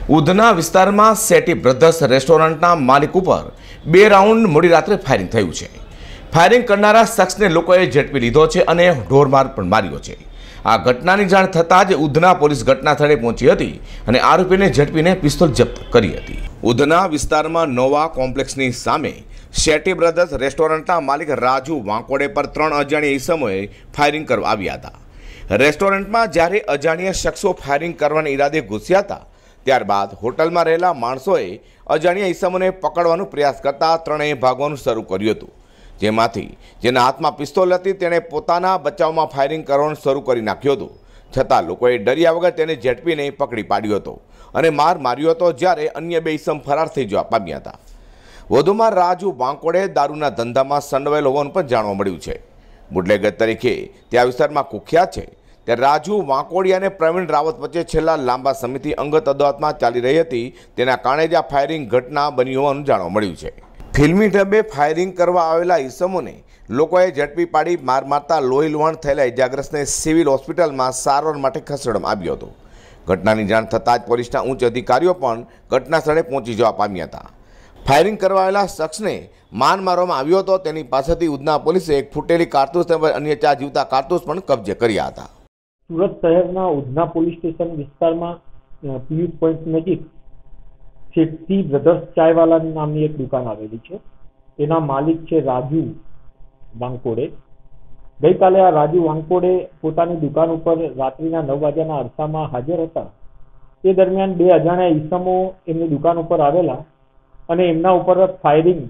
ઉધના વિસ્તારમાં settee brothers રેસ્ટોરન્ટના માલિક ઉપર 2 રાઉન્ડ મોડી રાત્રે ફાયરિંગ થયું છે। ફાયરિંગ કરનારા શખ્સને લોકોએ ઝડપી લીધો છે અને ઢોરમાર પણ માર્યો છે। આ ઘટનાની જાણ થતાં જ ઉધના પોલીસ ઘટના સ્થળે પહોંચી હતી અને આરોપીને ઝડપીને પિસ્તોલ જપ્ત કરી હતી। ઉધના વિસ્તારમાં નોવા કોમ્પ્લેક્સની સામે સેટી બ્રધર્સ રેસ્ટોરન્ટના માલિક રાજુ વાંકોડે પર 3 અજાણ્યા ઈસમોએ ફાયરિંગ કરવા આવ્યા હતા। રેસ્ટોરન્ટમાં જ્યારે અજાણ્યા શખ્સો ફાયરિંગ કરવાના ઈરાદે ઘૂસ્યા હતા ત્યારબાદ હોટલમાં રહેલા માણસોએ અજાણ્યા ઈસમોને પકડવાનો પ્રયાસ કરતા ત્રણેય ભાગવાનું શરૂ કર્યું હતું। જેમાંથી જેના હાથમાં પિસ્તોલ હતી તેણે પોતાના બચાવમાં ફાયરિંગ કરવાનું શરૂ કરી નાખ્યું હતું। છતાં લોકોએ ડર્યા વગર તેને ઝડપીને પકડી પાડ્યો હતો અને માર માર્યો હતો, જ્યારે અન્ય 2 ઈસમ ફરાર થઈ જવા પામ્યા હતા। વધુમાં રાજુ વાંકોડે દારૂના ધંધામાં સંડોવાયેલ હોવાનું પણ જાણવા મળ્યું છે। બુટલેગર તરીકે ત્યાં વિસ્તારમાં કુખ્યાત છે। ત્યારે રાજુ વાંકોડી અને પ્રવીણ રાવત વચ્ચે છેલ્લા લાંબા સમયથી અંગત અદાવતમાં ચાલી રહી હતી। તેના કારણે જ આ ફાયરિંગ ઘટના બની હોવાનું જાણવા મળ્યું છે। ફિલ્મી ઢબે ફાયરિંગ કરવા આવેલા ઈસમોને લોકોએ ઝડપી પાડી માર મારતા લોહી લુહાણ થયેલા ઇજાગ્રસ્તને સિવિલ હોસ્પિટલમાં સારવાર માટે ખસેડવામાં આવ્યો હતો। ઘટનાની જાણ થતાં જ પોલીસના ઉચ્ચ અધિકારીઓ પણ ઘટના સ્થળે પહોંચી જવા પામ્યા હતા। ફાયરિંગ કરવા આવેલા શખ્સને માર મારવામાં આવ્યો હતો। તેની પાસેથી ઉધના પોલીસે એક ફૂટેલી કારતૂસ તેમજ અન્ય 4 જીવતા કારતૂસ પણ કબજે કર્યા હતા। સુરત શહેરના ઉધના પોલીસ સ્ટેશન વિસ્તારમાં પિયુષ પોઈન્ટ નજીક સેટી બ્રધર્સ ચાયવાલા નામની એક દુકાન આવેલી છે। એના માલિક છે રાજુ વાંકોડે। ગઈકાલે આ રાજુ વાંકોડે પોતાની દુકાન ઉપર રાત્રિના 9 વાગ્યાના અરસામાં હાજર હતા। એ દરમિયાન 2 અજાણ્યા ઈસમો એમની દુકાન ઉપર આવેલા અને એમના ઉપર ફાયરિંગ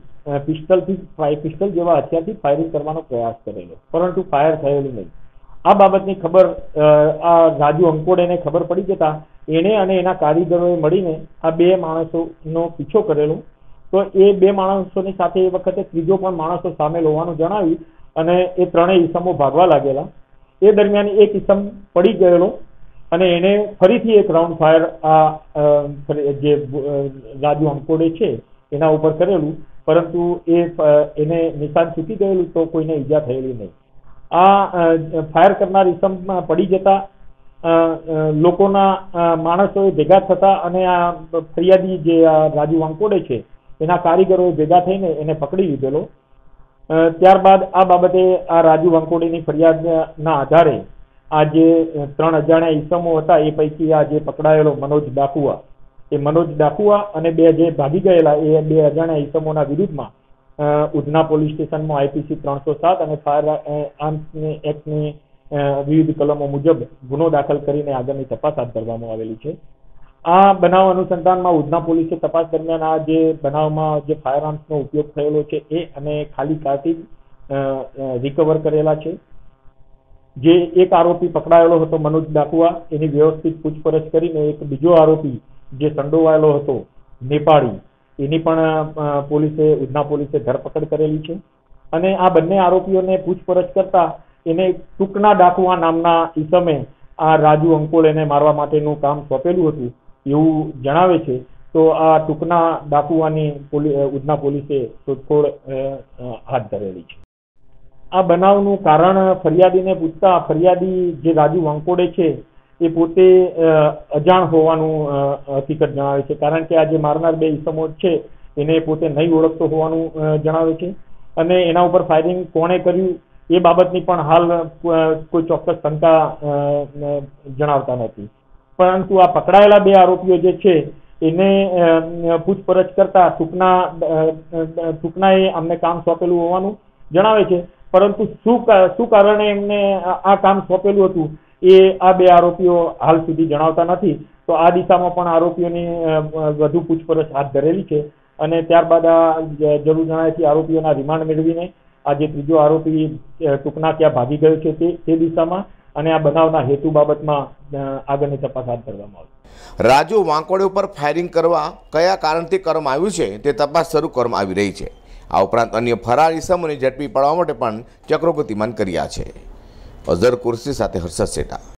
પિસ્તલ જેવા હથિયારથી ફાયરિંગ કરવાનો પ્રયાસ કરેલો, પરંતુ ફાયર થયેલું નહીં। આ બાબતની ખબર આ રાજુ અંકોડેને ખબર પડી જતા એણે અને એના કારીગરોએ મળીને આ 2 માણસોનો પીછો કરેલો। તો એ 2 માણસોની સાથે એ વખતે ત્રીજો પણ માણસો સામેલ હોવાનું જણાવી અને એ 3 ઈસમો ભાગવા લાગેલા। એ દરમિયાન એક ઈસમ પડી ગયેલો અને એને ફરીથી એક રાઉન્ડ ફાયર જે રાજુ અંકોડે છે એના ઉપર કરેલું, પરંતુ એને નિશાન ચૂકી ગયેલું, તો કોઈને ઈજા થયેલી નહીં। આ ફાયર કરનાર ઈસમ પડી જતા લોકોના માણસોએ ભેગા થતા અને આ ફરિયાદી જે રાજુ વાંકોડે છે એના કારીગરોએ ભેગા થઈને એને પકડી લીધેલો। ત્યારબાદ આ બાબતે આ રાજુ વાંકોડેની ફરિયાદના આધારે આ જે 3 અજાણ્યા ઈસમો હતા એ પૈકી આ જે પકડાયેલો મનોજ ડાકુઆ અને 2 જે ભાગી ગયેલા એ 2 અજાણ્યા ઈસમોના વિરુદ્ધમાં ઉધના પોલીસ સ્ટેશનમાં આઈપીસી 307 અને ફાયર આર્મ્સ એક્ટની વિવિધ કલમો મુજબ ગુનો દાખલ કરીને આગળની તપાસ હાથ ધરવામાં આવેલી છે। આ બનાવ અનુસંધાનમાં ઉધના પોલીસે તપાસ દરમિયાન આ જે બનાવમાં જે ફાયર આર્મ્સનો ઉપયોગ થયેલો છે એ અને ખાલી કાર્ટિજ રિકવર કરેલા છે। જે એક આરોપી પકડાયેલો હતો મનોજ ડાકુઆ, એની વ્યવસ્થિત પૂછપરછ કરીને એક બીજો આરોપી જે સંડોવાયેલો હતો નેપાળી, એની પણ ઉધના પોલીસે ધરપકડ કરેલી છે। અને આ બંને આરોપીઓને પૂછપરછ કરતા એને ટૂંકના ડાકુઆ નામના ઈસમે આ રાજુ અંકોડેને મારવા માટેનું કામ સોંપેલું હતું એવું જણાવે છે। તો આ ટૂંકના ડાકુઆની ઉધના પોલીસે શોધખોળ હાથ ધરેલી છે। આ બનાવનું કારણ ફરિયાદીને પૂછતા ફરિયાદી જે રાજુ વાંકોડે છે એ પોતે અજાણ હોવાનું હકીકત જણાવે છે, કારણ કે આ જે મારનાર 2 ઈસમો છે એને પોતે નહીં ઓળખતો હોવાનું જણાવે છે અને એના ઉપર ફાયરિંગ કોણે કર્યું એ બાબતની પણ હાલ કોઈ ચોક્કસ શંકા જણાવતા નથી। પરંતુ આ પકડાયેલા 2 આરોપીઓ જે છે એને પૂછપરછ કરતા ટૂંકનાએ અમને કામ સોંપેલું હોવાનું જણાવે છે, પરંતુ શું કારણે એમને આ કામ સોંપેલું હતું એ આ 2 આરોપીઓ હાલ સુધી જણાવતા નથી। તો આ દિશામાં પણ આરોપીઓની વધુ પૂછપરછ હાથ ધરેલી છે અને ત્યારબાદ આ જરૂર જણાયથી આરોપીઓના રિમાન્ડ મેળવીને આ જે ત્રીજો આરોપી ટૂંકના ક્યાં ભાગી ગયો છે તે દિશામાં અને આ બનાવના હેતુ બાબતમાં આગળની તપાસ હાથ ધરવામાં આવશે। રાજુ વાંકોડે ઉપર ફાયરિંગ કરવા કયા કારણથી કરવામાં આવ્યું છે તે તપાસ શરૂ કરવામાં આવી રહી છે। આ ઉપરાંત અન્ય ફરાર ઈસમોને ઝડપી પાડવા માટે પણ ચક્રો ગતિમાન કર્યા છે। અઝર કુર્સી સાથે હર્ષદ સેટા।